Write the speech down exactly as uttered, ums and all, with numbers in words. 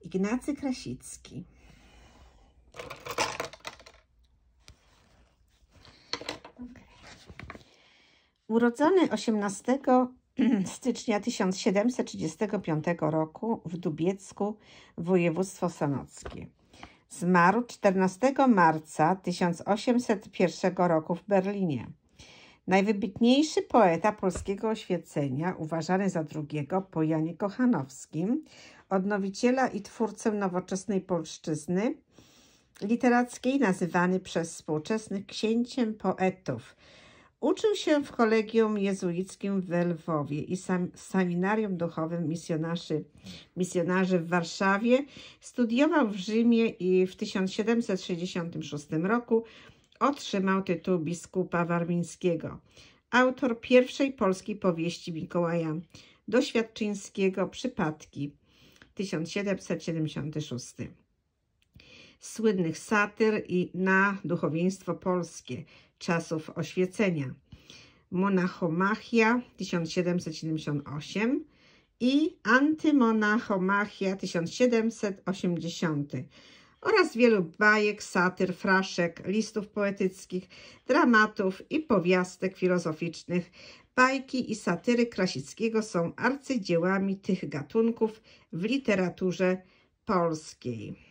Ignacy Krasicki. Urodzony osiemnastego stycznia tysiąc siedemset trzydziestego piątego roku w Dubiecku, województwo sanockie. Zmarł czternastego marca tysiąc osiemset pierwszego roku w Berlinie. Najwybitniejszy poeta polskiego oświecenia, uważany za drugiego po Janie Kochanowskim, odnowiciela i twórcę nowoczesnej polszczyzny literackiej, nazywany przez współczesnych księciem poetów. Uczył się w kolegium jezuickim w Lwowie i sam, seminarium duchowym misjonarzy, misjonarzy w Warszawie. Studiował w Rzymie i w tysiąc siedemset sześćdziesiątym szóstym roku otrzymał tytuł biskupa warmińskiego. Autor pierwszej polskiej powieści Mikołaja Doświadczyńskiego Przypadki, tysiąc siedemset siedemdziesiąty szósty. Słynnych satyr i na duchowieństwo polskie czasów oświecenia. Monachomachia tysiąc siedemset siedemdziesiąty ósmy i Antymonachomachia tysiąc siedemset osiemdziesiąty oraz wielu bajek, satyr, fraszek, listów poetyckich, dramatów i powiastek filozoficznych. Bajki i satyry Krasickiego są arcydziełami tych gatunków w literaturze polskiej.